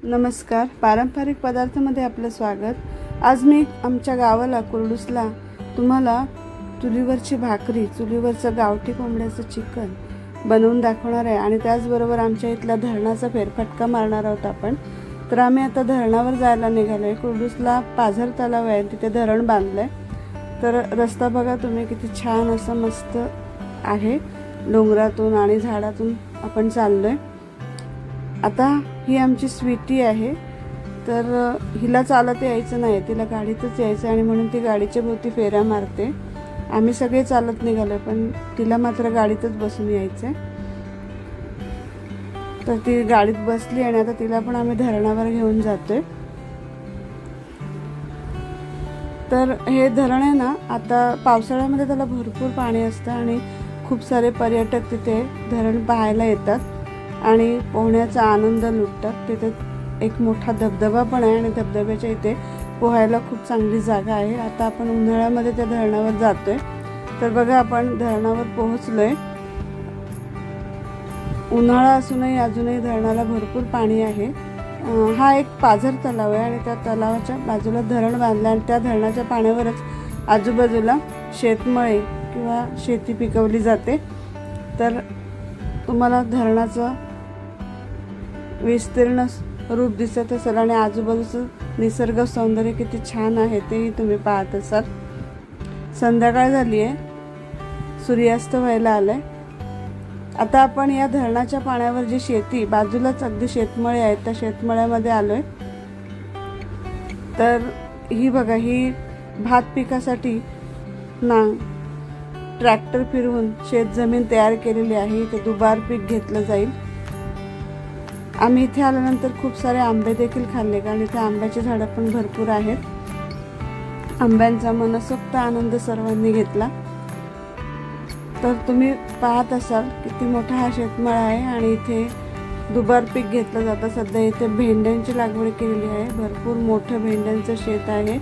नमस्कार, पारंपरिक पदार्थामध्ये आपलं स्वागत। आज मी आमच्या गावाला कुर्डूसला तुम्हाला चुलीवरची भाकरी, चुलीवरचं गावठी कोंबड्याचं चिकन बनवून दाखवणार आहे आणि त्याचबरोबर आमच्या इथल्या धरणाचा फेरफटका मारणार आहोत आपण। तर आम्ही आता धरणावर जायला निघालोय। कुर्डूसला पाझर तलाव आहे, तिथे धरण बांधलंय। तर रस्ता बघा तुम्ही, किती छान असं मस्त आहे। डोंगरातून आणि झाडातून आपण चाललोय। आता ही आमची स्वीटी आहे, तर हिला चालत यायचं नाही, तिला गाडीतच यायचं आणि म्हणून ती गाडीच्या भोवती फेऱ्या मारते। आम्ही सगळे चालत निघालो, पण तिला मात्र गाडीतच बसून यायचंय। तर ती गाडीत बसली आणि आता तिला पण आम्ही धरणावर घेऊन जातोय। तर हे धरण आहे ना, आता पावसाळ्यामध्ये त्याला भरपूर पाणी असतं आणि खूप सारे पर्यटक तिथे धरण पाहायला येतात आणि पोहण्याचा आनंद लुटतात। तिथे एक मोठा धबधबा पण आहे आणि धबधब्याच्या इथे पोहायला खूप चांगली जागा आहे। आता आपण उन्हाळ्यामध्ये त्या धरणावर जातोय। तर बघा, आपण धरणावर पोहोचलोय। उन्हाळा असूनही अजूनही धरणाला भरपूर पाणी आहे। हा एक पाझर तलाव आहे आणि त्या तलावाच्या बाजूला धरण बांधलं आणि त्या धरणाच्या पाण्यावरच आजूबाजूला शेतमळे किंवा शेती पिकवली जाते। तर तुम्हाला धरणाचं विस्तीर्ण रूप दिसत असेल आणि आजूबाजूचं निसर्ग सौंदर्य किती छान आहे तेही तुम्ही पाहत असाल। संध्याकाळ झाली आहे, सूर्यास्त व्हायला आलाय। आता आपण या धरणाच्या पाण्यावर जी शेती, बाजूलाच अगदी शेतमळे आहेत, त्या शेतमळ्यामध्ये आलोय। तर ही बघा, ही भात पिकासाठी ना ट्रॅक्टर फिरवून शेत जमीन तयार केलेली आहे। इथे दुबार पीक घेतलं जाईल। आम्ही इथे आल्यानंतर खूप सारे आंबे देखील खाल्ले, कारण इथे आंब्याची झाडं पण भरपूर आहेत। आंब्यांचा मनसोक्त आनंद सर्वांनी घेतला। तर तुम्ही पाहत असाल किती मोठा हा शेतमळा आहे आणि इथे दुबार पीक घेतलं जातं। सध्या इथे भेंड्यांची लागवड केलेली आहे, भरपूर मोठं भेंड्यांचं शेत आहे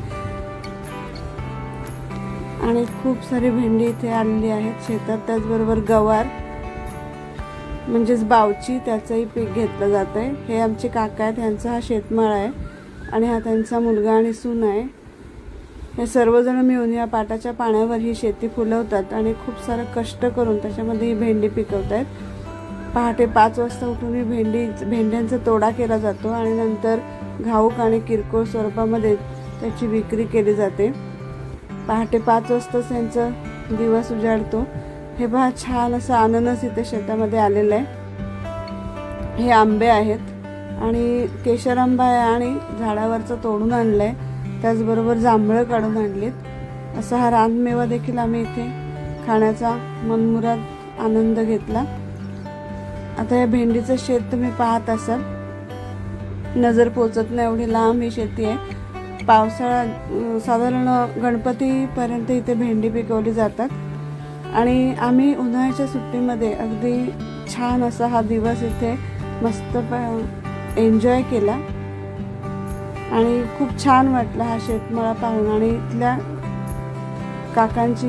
आणि खूप सारी भेंडी इथे आलेली आहेत शेतात। त्याचबरोबर गवार म्हणजेच बावची, त्याचंही पीक घेतलं जात आहे। हे आमचे काका आहेत, यांचा हा शेतमाळा आहे आणि हा त्यांचा मुलगा आणि सून आहे। हे सर्वजण मिळून या पाटाच्या पाण्यावर ही शेती फुलवतात आणि खूप सारं कष्ट करून त्याच्यामध्ये ही भेंडी पिकवत आहेत। पहाटे 5 वाजता उठून ही भेंड्यांचा तोडा केला जातो आणि नंतर घाऊक आणि किरकोळ स्वरूपामध्ये त्याची विक्री केली जाते। पहाटे 5 वाजताच यांचा दिवस उजाडतो। हे पहा, छान असं अननस इथे शेतामध्ये आलेलं आहे। हे आंबे आहेत आणि केशर आंबा आहे आणि झाडावरचं तोडून आणलंय, त्याचबरोबर जांभळं काढून आणलीत। असा हा रानमेवा देखील आम्ही इथे खाण्याचा मनमुराद आनंद घेतला। आता या भेंडीचं शेत तुम्ही पाहत असाल, नजर पोचत नाही एवढी लांब ही शेती आहे। पावसाळा साधारण गणपतीपर्यंत इथे भेंडी पिकवली जातात आणि आम्ही उन्हाळ्याच्या सुट्टीमध्ये अगदी छान असा हा दिवस इथे मस्त एन्जॉय केला आणि खूप छान वाटलं हा शेतमळा पाहून। आणि इथल्या काकांची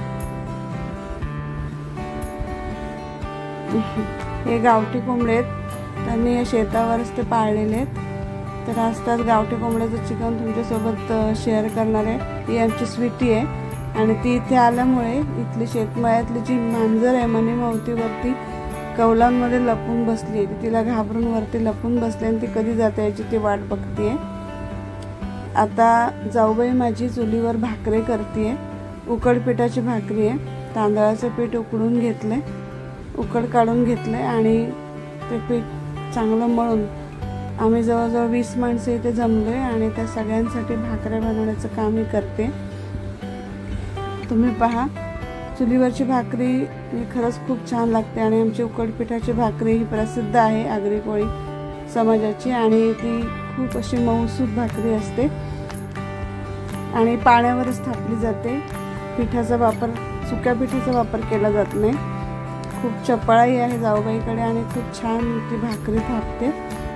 हे गावठी कोंबडे आहेत, त्यांनी या शेतावरच ते पाळलेले आहेत। तर आज त्याच गावठी कोंबड्याचं चिकन तुमच्यासोबत शेअर करणार आहे। ही आमची स्वीटी आहे आणि ती इथे आल्यामुळे इथली शेतमळ्यातली जी मांजर आहे मनीमावतीवरती कौलांमध्ये लपून बसली आहे। तिला घाबरून वरती लपून बसली आणि ती कधी जाते याची ती वाट बघतीये। आता जाऊबाई माझी चुलीवर भाकरी करतीये, उकडपिठाची भाकरी आहे। तांदळाचं पीठ उकडून घेतलंय, उकड काढून घेतलंय आणि ते पीठ चांगलं मळून आम्ही जवळजवळ 20 माणसं इथे जमलोय आणि त्या सगळ्यांसाठी भाकऱ्या बनवण्याचं काम मी करते। तुम्ही पहा, चुलीवरची भाकरी ही खरंच खूप छान लागते आणि आमची उकडपिठाची भाकरी ही प्रसिद्ध आहे आगरी कोळी समाजाची आणि ती खूप अशी मऊसूत भाकरी असते आणि पाण्यावरच थापली जाते। पिठाचा वापर, सुक्या पिठाचा वापर केला जात नाही। खूप चपळाई आहे जाऊबाईकडे आणि खूप छान ती भाकरी थापते।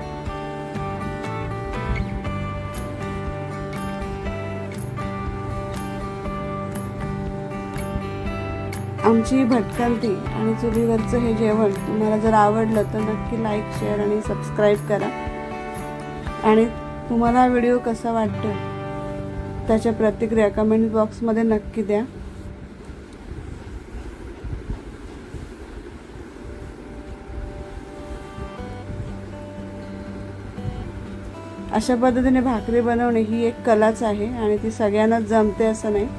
आमची भटकंती आणि चुलीवरचं हे जेवण तुम्हाला जर आवडलं तर नक्की लाईक, शेअर आणि सबस्क्राईब करा। आणि तुम्हाला हा व्हिडिओ कसा वाटतो त्याच्या प्रतिक्रिया कमेंट बॉक्समध्ये नक्की द्या। अशा पद्धतीने भाकरी बनवणे ही एक कलाच आहे आणि ती सगळ्यांनाच जमते असं नाही।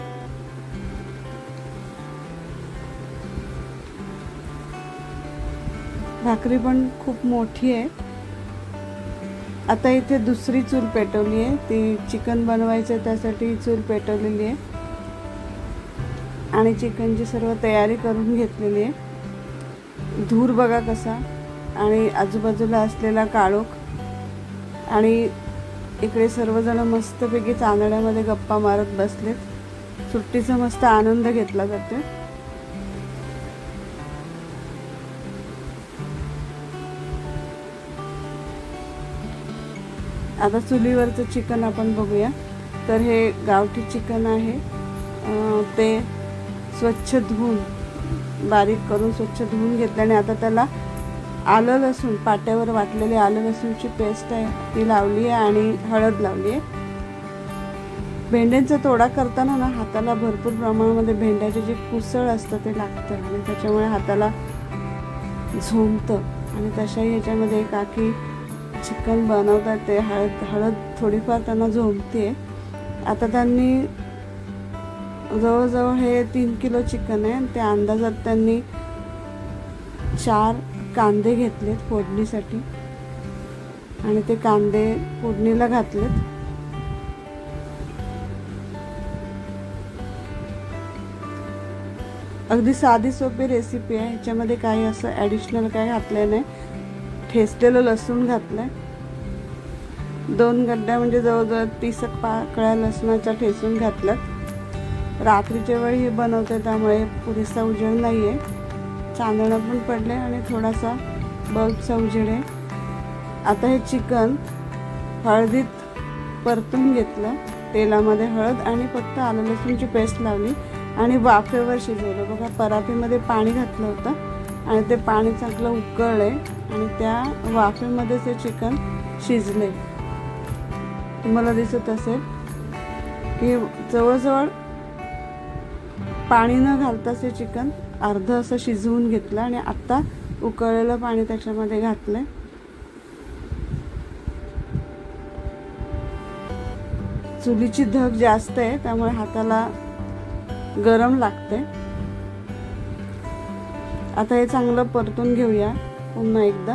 भाकरी पण खूप मोठी आहे। आता इथे दुसरी चूल पेटवली आहे, ती चिकन बनवायचं त्यासाठी चूल पेटवलेली आहे आणि चिकनची सर्व तयारी करून घेतलेली आहे। धूर बघा कसा आणि आजूबाजूला असलेला काळोख आणि इकडे सर्वजण मस्तपैकी चांदण्यामध्ये गप्पा मारत बसलेत। सुट्टीचा मस्त आनंद घेतला जातोय। आता चुलीवरचं चिकन आपण बघूया। तर हे गावठी चिकन आहे, ते स्वच्छ धुवून बारीक करून स्वच्छ धुवून घेतल्याने आता त्याला आलं लसूण पाट्यावर वाटलेली आलं लसूणची पेस्ट आहे ती लावली आहे आणि हळद लावली आहे। भेंड्यांचा तोडा करताना ना हाताला भरपूर प्रमाणामध्ये भेंड्याचे जे कुसळ असतं ते लागतं आणि त्याच्यामुळे हाताला झोंबतं आणि तशाही ह्याच्यामध्ये काकी चिकन बनवतात ते हळद थोडीफार त्यांना झोंबते। आता त्यांनी जवळजवळ हे 3 किलो चिकन आहे, त्या अंदाजात त्यांनी 4 कांदे घेतलेत फोडणीसाठी आणि ते कांदे फोडणीला घातलेत। अगदी साधी सोपी रेसिपी आहे, ह्याच्यामध्ये काही असं ॲडिशनल काही घातलं नाही। ठेचलेलं लसूण घातलंय, 2 गड्ड्या म्हणजे जवळजवळ 30 पाकळ्या लसणाच्या ठेचून घातल्यात। रात्रीच्या वेळी हे बनवते त्यामुळे पुरेसा उजेड नाही आहे, चांदणं पण पडले आणि थोडासा बल्बचा उजेड आहे। आता हे चिकन हळदीत परतून घेतलं, तेलामध्ये हळद आणि फक्त आलं लसूणची पेस्ट लावली आणि वाफेवर शिजवलं। बघा परातीमध्ये पाणी घातलं होतं आणि ते पाणी चांगलं उकळलंय आणि त्या वाफेमध्येच हे चिकन शिजले। तुम्हाला दिसत असेल की जवळजवळ पाणी न घालताच हे चिकन अर्ध असं शिजवून घेतलं आणि आता उकळलेलं पाणी त्याच्यामध्ये घातलंय। चुलीची धग जास्त आहे त्यामुळे हाताला गरम लागते। आता हे चांगलं परतून घेऊया पुन्हा एकदा।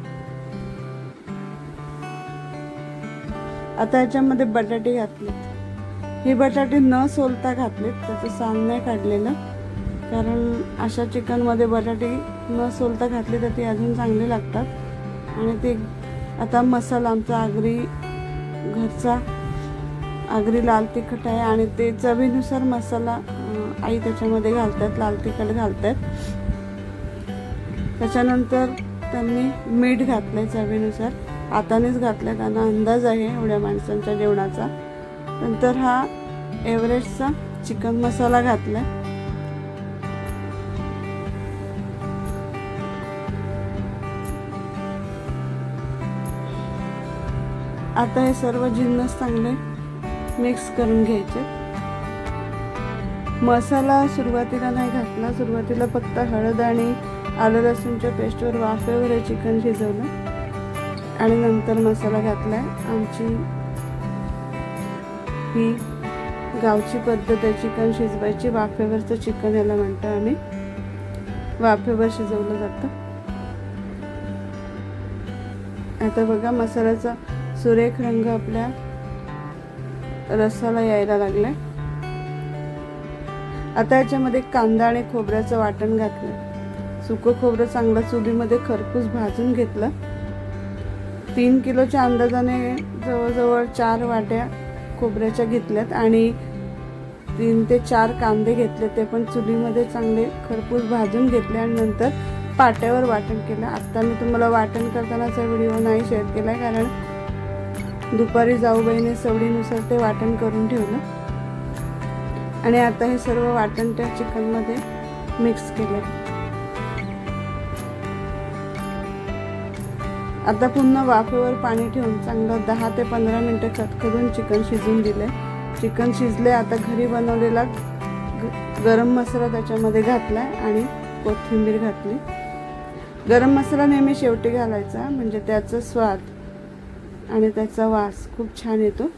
आता याच्यामध्ये बटाटे घातलेत, हे बटाटे न सोलता घातलेत, त्याचं साल नाही काढलेलं, कारण अशा चिकनमध्ये बटाटे न सोलता घातले तर ते अजून चांगले लागतात। आणि ते आता मसाला आमचा आगरी घरचा आगरी लाल तिखट आहे आणि ते चवीनुसार मसाला आई त्याच्यामध्ये घालतात, लाल तिखट घालतात। त्याच्यानंतर त्यांनी मीठ घातलंय चवीनुसार, हातानेच घातलंय, त्यांना अंदाज आहे एवढ्या माणसांच्या जेवणाचा। नंतर हा एव्हरेस्टचा चिकन मसाला घातलाय। आता हे सर्व जिन्नस चांगले मिक्स करून घ्यायचे। मसाला सुरुवातीला नाही घातला, सुरुवातीला फक्त हळद आणि आलं लसूणच्या पेस्टवर वाफेवर हे चिकन शिजवलं आणि नंतर मसाला घातलाय। आमची ही गावची पद्धत आहे चिकन शिजवायची, वाफेवरचं चिकन याला म्हणतो आम्ही, वाफेवर शिजवलं जातं। आता बघा मसाल्याचा सुरेख रंग आपल्या रसाला यायला लागलाय। आता याच्यामध्ये कांदा आणि खोबऱ्याचं वाटण घातलं, सुकं खोबरं चांगलं चुलीमध्ये खरपूस भाजून घेतलं। 3 किलोच्या अंदाजाने जवळजवळ 4 वाट्या खोबऱ्याच्या घेतल्यात आणि 3 ते 4 कांदे घेतले, ते पण चुलीमध्ये चांगले खरपूस भाजून घेतले आणि नंतर पाट्यावर वाटण केलं। आता मी तुम्हाला वाटण करतानाचा व्हिडिओ नाही शेअर केलाय, कारण दुपारी जाऊबाईने सवडीनुसार ते वाटण करून ठेवलं आणि आता हे सर्व वाटण त्या चिकनमध्ये मिक्स केलं। आता पुन्हा वाफेवर पाणी ठेवून चांगलं 10 ते 15 मिनिटं खदखदून चिकन शिजून दिले। चिकन शिजले। आता घरी बनवलेला गरम मसाला त्याच्यामध्ये घातलाय आणि कोथिंबीर घातली। गरम मसाला नेहमी शेवटी घालायचा, म्हणजे त्याचा स्वाद आणि त्याचा वास खूप छान येतो।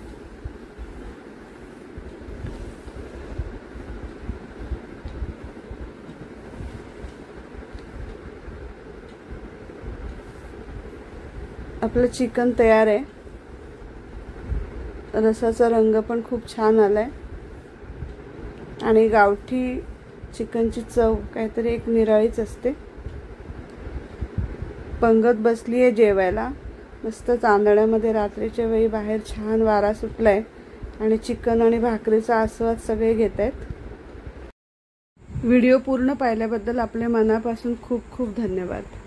आपलं चिकन तयार आहे। रसाचा रंग पण खूप छान आलाय आणि गावठी चिकनची चव काहीतरी एक निराळीच असते। पंगत बसली आहे जेवायला। मस्त चांदण्यामध्ये रात्रीच्या वेळी बाहेर छान वारा सुटलाय आणि चिकन आणि भाकरीचा आस्वाद सगळे घेत आहेत। व्हिडिओ पूर्ण पाहिल्याबद्दल आपल्या मनापासून खूप खूप धन्यवाद।